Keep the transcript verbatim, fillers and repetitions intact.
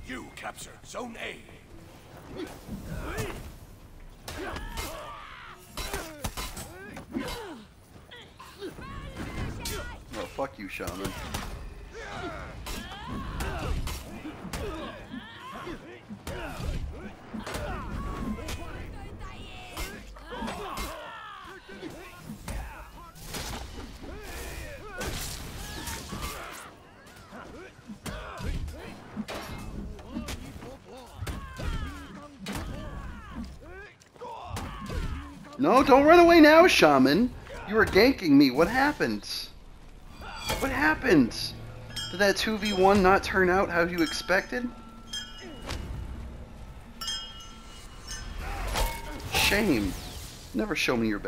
You capture Zone A. Oh, fuck you, Shaman. No, don't run away now, Shaman. You were ganking me. What happened? What happened? Did that two v one not turn out how you expected? Shame. Never show me your